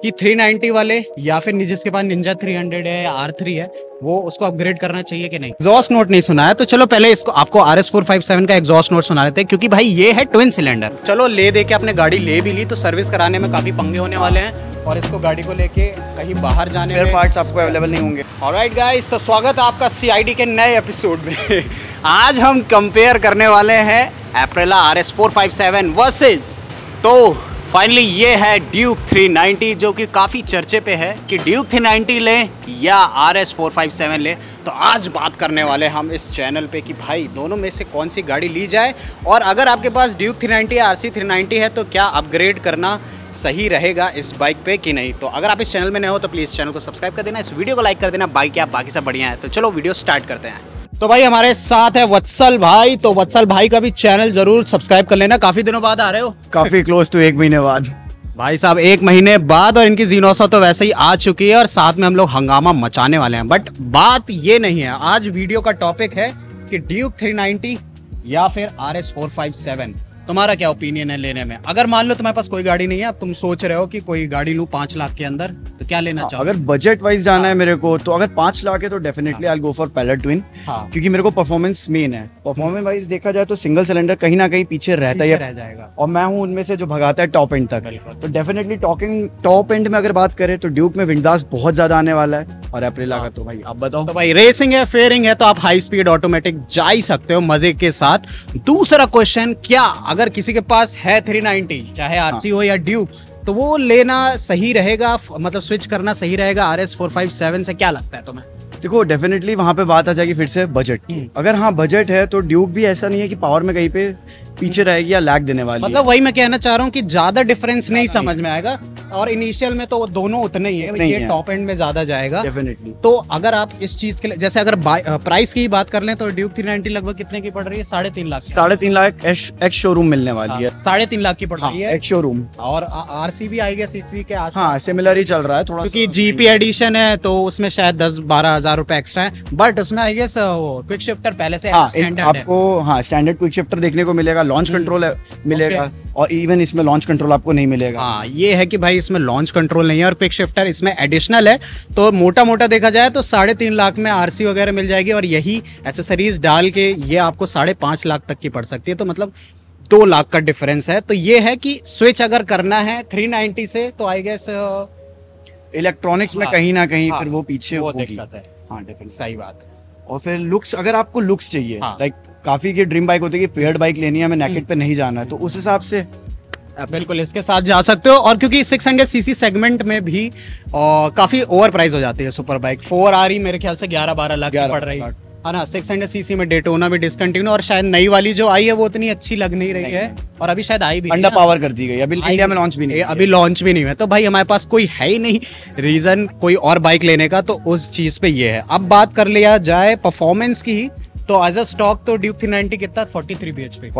कि 390 वाले या फिर जिसके पास निंजा 300 है या R3 है वो उसको अपग्रेड करना चाहिए कि नहीं। एग्जॉस्ट नोट नहीं सुना है तो चलो पहले इसको आपको RS 457 का एग्जॉस्ट नोट सुना लेते हैं, क्योंकि भाई ये है ट्विन सिलेंडर। चलो ले दे के अपने गाड़ी ले भी ली तो सर्विस कराने में काफी पंगे होने वाले हैं और इसको गाड़ी को लेके कहीं बाहर जाने में पार्ट्स आपको अवेलेबल नहीं होंगे। ऑलराइट गाइस, तो स्वागत है आपका CID के नए एपिसोड में। आज हम कंपेयर करने वाले हैं एप्रिला RS 457 वर्सेस, तो फाइनली ये है ड्यूक 390 जो कि काफ़ी चर्चे पे है कि ड्यूक 390 लें या RS 457 लें। तो आज बात करने वाले हम इस चैनल पे कि भाई दोनों में से कौन सी गाड़ी ली जाए, और अगर आपके पास ड्यूक 390 या RC 390 है तो क्या अपग्रेड करना सही रहेगा इस बाइक पे कि नहीं। तो अगर आप इस चैनल में नए हो तो प्लीज़ चैनल को सब्सक्राइब कर देना, इस वीडियो को लाइक कर देना। बाइक क्या बाकी सब बढ़िया है। तो चलो वीडियो स्टार्ट करते हैं। तो भाई हमारे साथ है वत्सल भाई, तो वत्सल भाई का भी चैनल जरूर सब्सक्राइब कर लेना। काफ़ी दिनों बाद आ रहे हो, काफी क्लोज टू 1 महीने बाद भाई साहब, 1 महीने बाद। और इनकी जीनोसा तो वैसे ही आ चुकी है और साथ में हम लोग हंगामा मचाने वाले हैं। बट बात ये नहीं है, आज वीडियो का टॉपिक है कि ड्यूक 390 या फिर RS 457 तुम्हारा क्या ओपिनियन है लेने में। अगर मान लो तुम्हारे पास कोई गाड़ी नहीं है, अब तुम सोच रहे हो कि कोई गाड़ी लूं 5 लाख के अंदर, तो क्या लेना चाहो? अगर बजट वाइज जाना है मेरे को, तो अगर 5 लाख है तो definitely I will go for parallel twin, क्योंकि मेरे को परफॉर्मेंस मेन है। परफॉर्मेंस वाइज देखा जाए तो सिंगल सिलेंडर कहीं ना कहीं पीछे रहता ही रह जाएगा, और मैं हूँ उनमें से जो भगाता है टॉप एंड तक। तो डेफिनेटली टॉप एंड में अगर बात करें तो ड्यूक में विंडोज बहुत ज्यादा आने वाला है, और एप्रिला का तो भाई आप बताओ। तो भाई रेसिंग है, फेयरिंग है, तो आप हाई स्पीड ऑटोमेटिक जा ही सकते हो मजे के साथ। दूसरा क्वेश्चन, क्या अगर किसी के पास है 390 चाहे RC हो या ड्यूक, तो वो लेना सही रहेगा, मतलब स्विच करना सही रहेगा RS 457 से? क्या लगता है तुम्हें? देखो डेफिनेटली वहां पे बात आ जाएगी फिर से बजट की। अगर हाँ बजट है तो ड्यूक भी ऐसा नहीं है कि पावर में कहीं पे पीछे रहेगी या लैग देने वाली मतलब वही मैं कहना चाह रहा हूँ कि ज्यादा डिफरेंस नहीं समझ में आएगा, और इनिशियल में तो दोनों उतने ही है, ये टॉप एंड में ज्यादा जाएगा डेफिनेटली। तो अगर आप इस चीज के लिए, जैसे अगर प्राइस की ही बात कर लें तो ड्यूक 390 लगभग कितने की पड़ रही है? 3.5 लाख। 3.5 लाख एक्स शोरूम मिलने वाली है। 3.5 लाख की पड़ रही है एक्स शोरूम, और RC भी आएगा 6 के आसपास। हाँ सिमिलर ही चल रहा है थोड़ा, क्योंकि GP एडिशन है तो उसमें शायद 10-12 हजार रुपए एक्स्ट्रा है, बट उसमें आई गेस क्विक शिफ्टर पहले से स्टैंडर्ड है आपको। स्टैंडर्ड क्विक शिफ्टर देखने को मिलेगा, लॉन्च कंट्रोल मिलेगा, और इवन इसमें लॉन्च कंट्रोल आपको नहीं मिलेगा। हाँ, ये है कि भाई इसमें लॉन्च कंट्रोल नहीं है और क्विक शिफ्टर इसमें एडिशनल है। तो मोटा मोटा देखा जाए तो 3.5 लाख में RC वगैरह मिल जाएगी, और यही एसेसरीज डाल के ये आपको 5.5 लाख तक की पड़ सकती है। तो मतलब 2 लाख का डिफरेंस है। तो ये है कि स्विच अगर करना है 390 से तो आई गेस इलेक्ट्रॉनिक्स में कहीं ना कहीं फिर वो पीछे होगी। हाँ डिफरेंस, सही बात है। और फिर लुक्स, अगर आपको लुक्स चाहिए, लाइक काफी की ड्रीम बाइक होती है कि फेयर्ड बाइक लेनी है, हमें नेकेड पे नहीं जाना है, तो उस हिसाब से बिल्कुल इसके साथ जा सकते हो। और क्योंकि 600cc सेगमेंट में भी काफी ओवर प्राइस हो जाती है सुपर बाइक। 4RE मेरे ख्याल से 11-12 लाख की पड़ रही है ना। 600cc में डेटोना भी डिसकंटिन्यू, और शायद नई वाली जो आई है वो उतनी अच्छी लग नहीं रही है, और अभी शायद आई भी अंडर पावर कर दी गई, अभी इंडिया में लॉन्च भी नहीं, अभी लॉन्च भी नहीं है। तो भाई हमारे पास कोई है ही नहीं रीजन कोई और बाइक लेने का, तो उस चीज पे ये है। अब बात कर लिया जाए परफॉर्मेंस की, तो एज अ स्टॉक तो ड्यूक 390 कितना 43 bhp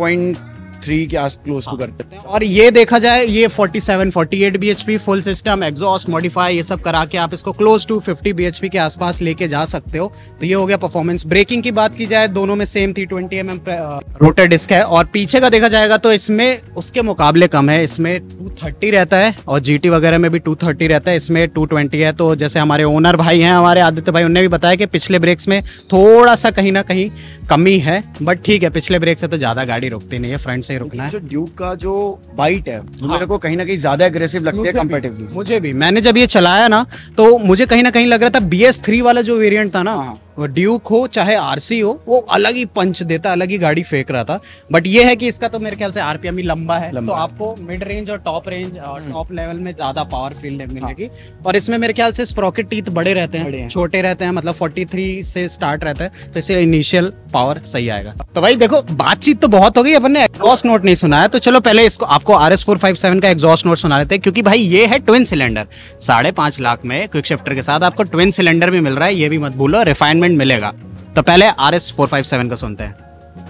43.3 के आस क्लोज को करते हैं, और ये देखा जाए ये 47-48 bhp full system exhaust modify ये सब करा के आप इसको क्लोज टू 50 bhp के आसपास लेके जा सकते हो। तो ये हो गया परफॉर्मेंस। ब्रेकिंग की बात की जाए दोनों में सेम 320 mm रोटर डिस्क है, और पीछे का देखा जाएगा तो इसमें उसके मुकाबले कम है, इसमें 230 रहता है, और GT वगैरह में भी 230 रहता है, इसमें 220 है। तो जैसे हमारे ओनर भाई हैं हमारे आदित्य भाई, उन्होंने भी बताया कि पिछले ब्रेक्स में थोड़ा सा कहीं ना कहीं कमी है, बट ठीक है, पिछले ब्रेक से तो ज्यादा गाड़ी रुकती नहीं है, फ्रंट से ही रुकना है। जो ड्यूक का जो बाइट है वो मेरे को कहीं ना कहीं ज्यादा एग्रेसिव लगती है कंपैरेटिवली। मुझे भी, मैंने जब ये चलाया ना तो मुझे कहीं ना कहीं लग रहा था BS3 वाला जो वेरिएंट था ना, वो ड्यूक हो चाहे RC हो, वो अलग ही पंच देता, अलग ही गाड़ी फेंक रहा था। बट ये है कि इसका तो मेरे ख्याल से RPM ही लंबा है, तो आपको मिड रेंज और टॉप रेंज और टॉप लेवल में ज्यादा पावर फील मिलेगी। और इसमें मेरे ख्याल से स्प्रॉकेट टीथ बड़े रहते हैं, छोटे रहते हैं, मतलब 43 से स्टार्ट रहता है, तो इसलिए इनिशियल पावर सही आएगा। तो भाई देखो, बातचीत तो बहुत हो गई, अपन ने एग्जॉस्ट नोट नहीं सुना है, तो चलो पहले इसको आपको RS 457 का एग्जॉस्ट नोट सुना लेते हैं, क्योंकि भाई ये है ट्विन सिलेंडर। 5.5 लाख में क्विक शिफ्टर के साथ आपको ट्विन सिलेंडर भी मिल रहा है, ये भी मत भूलो, रिफाइनमेंट मिलेगा। तो पहले RS 457 का सुनते हैं।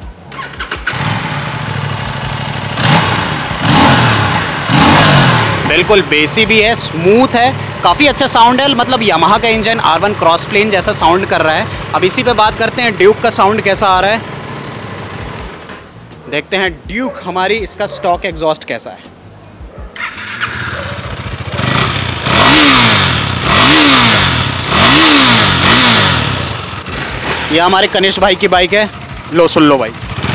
बिल्कुल बेसी भी है, स्मूथ है, काफ़ी अच्छा साउंड है, मतलब यामाहा का इंजन R1 क्रॉस प्लेन जैसा साउंड कर रहा है। अब इसी पे बात करते हैं ड्यूक का साउंड कैसा आ रहा है, देखते हैं ड्यूक हमारी इसका स्टॉक एग्जॉस्ट कैसा है। ये हमारे कनिष्ठ भाई की बाइक है, लो सुन लो भाई।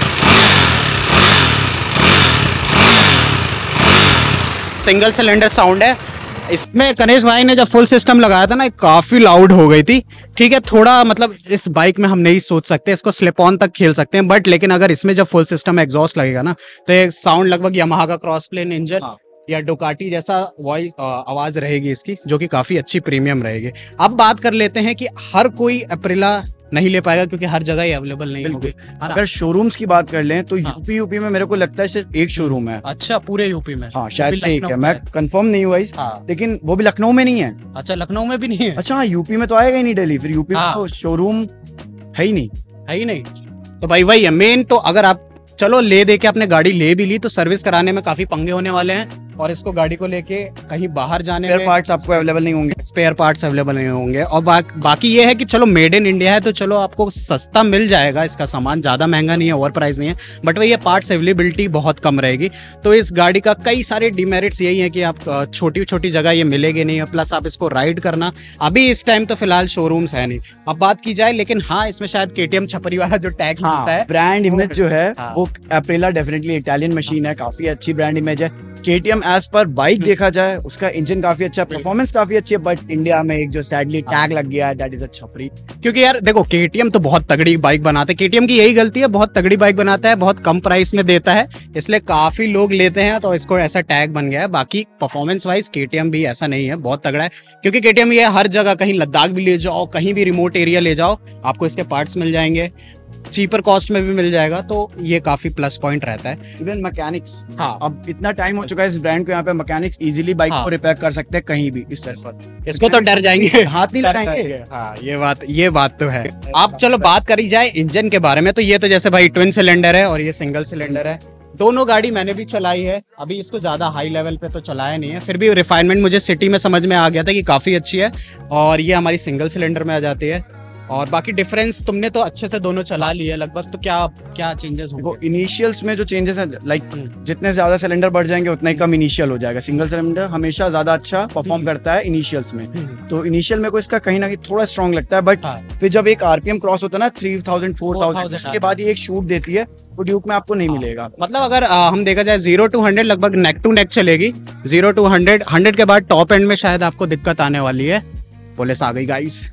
सिंगल सिलेंडर साउंड है इसमें। कनेश भाई ने जब फुल सिस्टम लगाया था ना, काफी लाउड हो गई थी। ठीक है, थोड़ा मतलब इस बाइक में हम नहीं सोच सकते, इसको स्लिप ऑन तक खेल सकते हैं, बट लेकिन अगर इसमें जब फुल सिस्टम एग्जॉस्ट लगेगा ना, तो एक साउंड लगभग यामाहा का क्रॉस प्लेन इंजन या डुकाटी जैसा वॉइस आवाज रहेगी इसकी, जो कि काफी अच्छी प्रीमियम रहेगी। अब बात कर लेते हैं कि हर कोई एप्रिला नहीं ले पाएगा क्योंकि हर जगह ये अवेलेबल नहीं होगी। अगर शोरूम्स की बात कर लें तो यूपी में मेरे को लगता है सिर्फ एक शोरूम है। अच्छा, पूरे यूपी में? हाँ, शायद से एक है, मैं कंफर्म नहीं हुआ इस, लेकिन वो भी लखनऊ में नहीं है। अच्छा, लखनऊ में भी नहीं है? अच्छा, यूपी में तो आएगा ही नहीं दिल्ली, फिर यूपी में तो शोरूम है ही नहीं। है ही नहीं, तो भाई वही है मेन। तो अगर आप चलो ले दे के आपने गाड़ी ले भी ली तो सर्विस कराने में काफी पंगे होने वाले हैं, और इसको गाड़ी को लेके कहीं बाहर जाने में स्पेयर पार्ट्स आपको अवेलेबल नहीं होंगे। स्पेयर पार्ट्स अवेलेबल नहीं होंगे। और बाकी ये है कि चलो मेड इन इंडिया है तो चलो आपको सस्ता मिल जाएगा, इसका सामान ज़्यादा महंगा नहीं है, ओवर प्राइस नहीं है, बट वही ये पार्ट्स अवेलेबिलिटी बहुत कम रहेगी। तो इस गाड़ी का कई सारे डिमेरिट्स यही है कि आप छोटी छोटी जगह ये मिलेगी नहीं, प्लस आप इसको राइड करना अभी इस टाइम तो फिलहाल शोरूम्स है नहीं। अब बात की जाए, लेकिन हाँ इसमें शायद KTM छपरी वाला जो टैग होता है, ब्रांड इमेज जो है वो एप्रिला डेफिनेटली इटालियन मशीन है, काफी अच्छी ब्रांड इमेज है। KTM एज पर बाइक देखा जाए उसका इंजन काफी अच्छा, परफॉर्मेंस काफी अच्छी है, बट इंडिया में एक जो सैडली टैग लग गया है, दैट इज अ छपरी। क्योंकि यार देखो KTM तो बहुत तगड़ी बाइक बनाते हैं, KTM की यही गलती है, बहुत तगड़ी बाइक बनाता है, बहुत कम प्राइस में देता है, इसलिए काफी लोग लेते हैं, तो इसको ऐसा टैग बन गया है। बाकी परफॉर्मेंस वाइज KTM भी ऐसा नहीं है, बहुत तगड़ा है, क्योंकि KTM ये हर जगह, कहीं लद्दाख भी ले जाओ, कहीं भी रिमोट एरिया ले जाओ, आपको इसके पार्ट्स मिल जाएंगे, चीपर कॉस्ट में भी मिल जाएगा, तो ये काफी प्लस पॉइंट रहता है। इवन मैकेनिक्स, हाँ अब इतना टाइम हो चुका है इस ब्रांड को, यहाँ पे मैकेनिक्स इजीली बाइक को रिपेयर कर सकते हैं कहीं भी इस तरह पर। इसको तो डर जाएंगे, हाथ नहीं लगाएंगे। हाँ ये बात तो है। अब चलो बात करी जाए इंजन के बारे में, तो ये तो जैसे भाई ट्विन सिलेंडर है और ये सिंगल सिलेंडर है। दोनों गाड़ी मैंने भी चलाई है, अभी इसको ज्यादा हाई लेवल पे तो चलाया नहीं है, फिर भी रिफाइनमेंट मुझे सिटी में समझ में आ गया था कि काफी अच्छी है, और ये हमारी सिंगल सिलेंडर में आ जाती है। और बाकी डिफरेंस, तुमने तो अच्छे से दोनों चला लिए लगभग, तो क्या चेंजेस होंगे? इनिशियल्स में जो चेंजेस हैं, लाइक जितने ज्यादा सिलेंडर बढ़ जाएंगे उतना ही कम इनिशियल हो जाएगा। सिंगल सिलेंडर हमेशा ज्यादा अच्छा परफॉर्म करता है इनिशियल्स में, तो इनिशियल में को इसका कहीं ना कहीं थोड़ा स्ट्रॉन्ग लगता है, बट फिर जब एक RPM क्रॉस होता है ना 3000 4000, उसके बाद ये एक शूट देती है, वो ड्यूक में आपको नहीं मिलेगा। मतलब अगर हम देखा जाए 0 to 100 लगभग नेक टू नेक चलेगी, 0 to 100, 100 के बाद टॉप एंड में शायद आपको दिक्कत आने वाली है। पुलिस आ गई गाइस।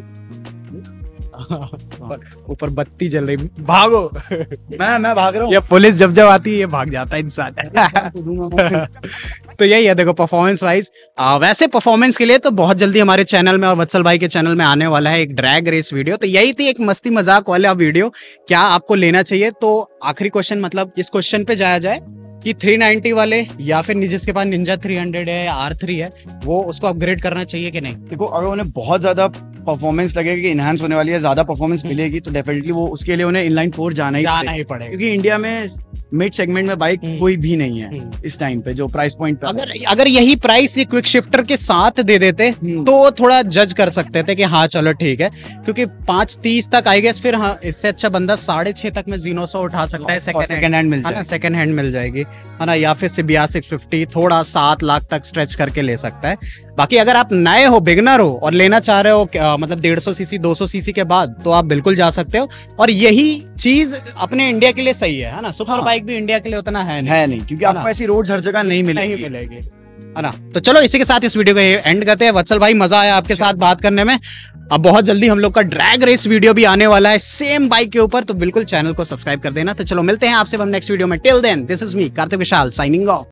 ऊपर बत्ती जल रही, भागो। मैं भाग रहा हूँ। ये पुलिस जब आती है ये भाग जाता है इंसान। तो यही है, देखो परफॉर्मेंस वाइज, वैसे परफॉर्मेंस के लिए तो बहुत जल्दी हमारे चैनल में और वत्सल भाई के चैनल में आने वाला है एक ड्रैग रेस वीडियो। तो यही थी एक मस्ती मजाक वाला वीडियो, क्या आपको लेना चाहिए? तो आखिरी क्वेश्चन, मतलब इस क्वेश्चन पे जाया जाए कि 390 वाले या फिर जिसके पास निंजा 300 है या R3 है, वो उसको अपग्रेड करना चाहिए कि नहीं? देखो, अगर उन्हें बहुत ज्यादा परफॉर्मेंस लगेगा कि इनहांस होने वाली है, ज्यादा परफॉर्मेंस मिलेगी, तो डेफिनेटली वो उसके लिए उन्हें इनलाइन 4 जाना ही पड़ेगा, क्योंकि इंडिया में मिड सेगमेंट में बाइक कोई भी नहीं है इस टाइम पे जो प्राइस पॉइंट पे। अगर यही प्राइस ये क्विक शिफ्टर के साथ दे देते तो थोड़ा जज कर सकते थे कि हाँ चलो ठीक है, क्योंकि 530 तक आई गेस, फिर हाँ इससे अच्छा बंदा 6.5 तक में जीनोसो उठा सकता है, सेकंड हैंड मिल जाएगा, सेकंड हैंड मिल जाएगी, है ना, या फिर सिबिया 650 थोड़ा 7 लाख तक स्ट्रेच करके ले सकता है। बाकी अगर आप नए हो, बिगनर हो और लेना चाह रहे हो मतलब 150 सीसी 200 सीसी के बाद, तो आप बिल्कुल जा सकते हो। और यही चीज अपने इंडिया के लिए सही है ना, सुपर बाइक भी इंडिया के लिए उतना है नहीं, क्योंकि आपको ऐसी रोड्स हर जगह नहीं मिलेगी, है ना। तो चलो इसी के साथ इस वीडियो को एंड करते हैं। वत्सल भाई, मजा आया आपके साथ बात करने में। अब बहुत जल्दी हम लोग का ड्रैग रेस वीडियो भी आने वाला है सेम बाइक के ऊपर, तो बिल्कुल चैनल को सब्सक्राइब कर देना। तो चलो मिलते हैं आपसे हम नेक्स्ट वीडियो में। Till then, this is me Karthik Vishal signing of.